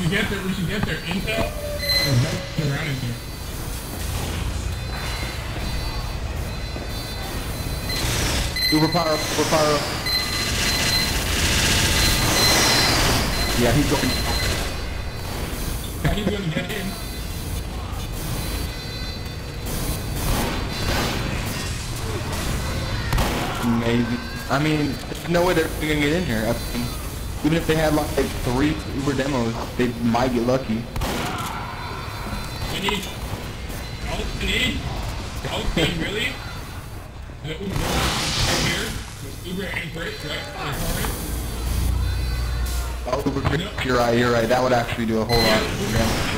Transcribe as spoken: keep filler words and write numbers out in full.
should get their, we should get their intel. There's nothing around in here. Uber power up, Uber power up. Yeah, he's going. Yeah, he's gonna get in. Maybe. I mean, there's no way they're gonna get in here. I mean, even if they had like three Uber demos, they might get lucky. I need. All I need. All I need, really? The Uber right here. With Uber and Brit, right? Oh, Uber, you're right, you're right. That would actually do a whole lot of damage.